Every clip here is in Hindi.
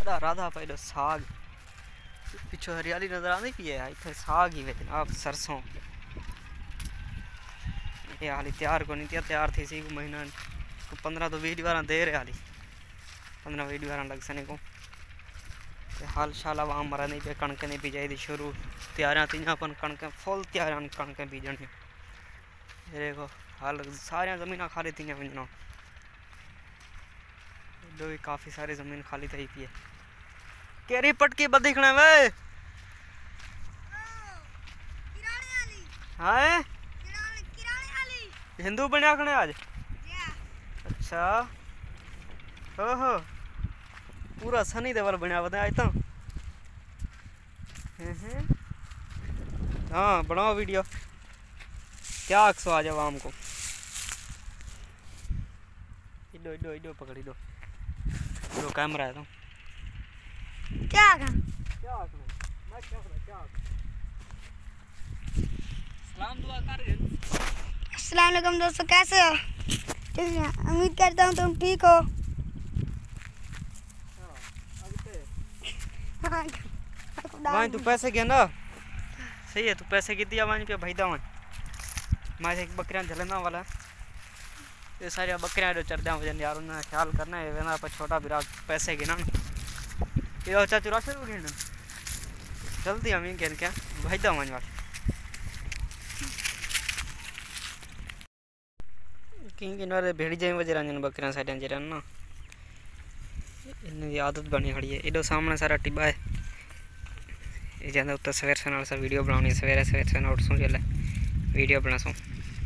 राधा राधा पे साग पिछो हरियाली नजर आती पी है इतने साग ही वे जनाब सरसों ये हाली तैयार को नहीं तैयार थी सी महीना 15 तो 20 बार दे रहे हाली 15-20 बार लग सने को हाल शाल आवाम मरा नहीं पे कणकें नहीं बीजाई शुरू तैयारियां थी अपन कणकें फुल तैयारियां कणकें बीजनी देखो हाल सारिया जमीन खाली थी वजना दो भी काफ़ी सारी ज़मीन खाली थी पी है केरी पटकी बद दिखना वे हाँ हिंदू बनया खने आज अच्छा ओहो पूरा सनी देवल बनया बता आज तो हाँ बनाओ वीडियो क्या अक्सो आज आवाम को इडो इडो इडो पकड़ी दो जो कैमरा है तो क्या मैं क्या सलाम दुआ कर अस्सलाम वालेकुम दोस्तों, कैसे हो? ठीक है, उम्मीद करता हूँ तुम ठीक हो। वहीं तू पैसे गया ना सही है, तू पैसे की दिया वहीं पे भाईदा वहीं मैं एक बकरियां झलना वाला ये सारी बकरियां जो चरदा वजन यार उन्हें ख्याल करना है वेना पर छोटा बिरा पैसे गिना ये अच्छा चुरा से गिन जल्दी हम ही क्या भाईदा वहीं वाले क्योंकि ना भेड़ी जाए वजह रंजन बकरियां साइड जरा ना इनकी आदत बनी खड़ी है। इधर सामने सारा टिब्बा है ये जाता उत्तर सवेर से नाल सा वीडियो बनानी सवेरे सवेर से उठ सो चले वीडियो बना सो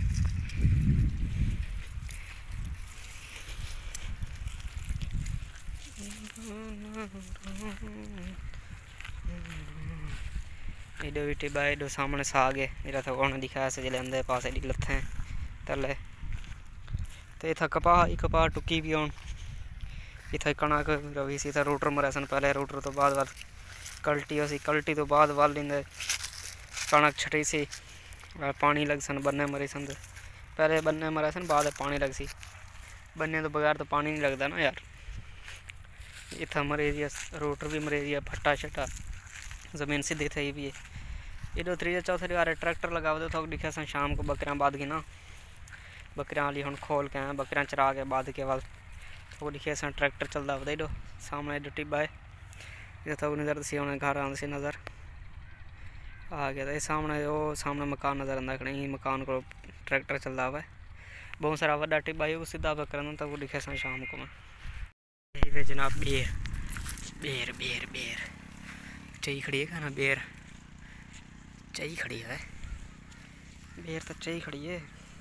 इधर भी टिब्बा है। इधर सामने साग है मेरा था कौन दिखाया से जले अंदर पास लत्थे हैं तले तो इतना कपा टुकी भी आन इतना कणक रवी सी रोटर मरे सन पहले रोटर तो बाद कल्टी हो सी कल्टी तो बाद वाल लेंदे कणक छटी सी पानी लग सन बन्ने मरे सन पहले बन्ने मरे सन बाद पानी लग सी बन्ने तो बगैर तो पानी नहीं लगता ना यार इतना मरेरिया रोटर भी मरेरिया फट्टा शट्टा ज़मीन सीधी थी भी है। इधर तीजे चौथे बार ट्रैक्टर लगा दो थोक दिखा सन शाम को बकरियां बाद की ना बकरियां वाली हम खोल के आए बकरियां चरा के बाद के वाल तो दिखे सन ट्रैक्टर चलता होता इधर सामने इधर टिब्बा है इधर थोक नज़र सी उन्हें घर आने से नज़र आ गया था सामने वो सामने मकान नज़र आंदा खड़े मकान को ट्रैक्टर चलता हुआ है बहुत सारा वड्डा टिब्बा है वो सीधा बकरा तो वो दिखे सन शाम को मैं ये जनाब बेर बेर बेर बेर चाहिए खड़ी है खाना बेर चाहिए खड़ी है बेर तो चाहिए खड़ी है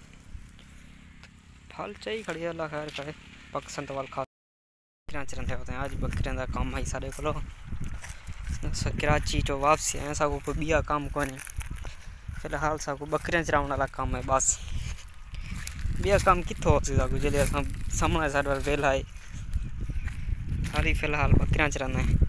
फल चाहिए खड़ी है अल्लाह खैर करे पकसन तो वाल खा चरंदे होते हैं आज बकरियां का काम है सारे को कराची चो वापसी आए साको कोई बिया काम को नहीं फिलहाल साको बकरियां चराने वाला काम है बस बिया काम कितों हो साको जल्दी सामने साइड वाल वेला है खाली फिलहाल बकरियां चराना है।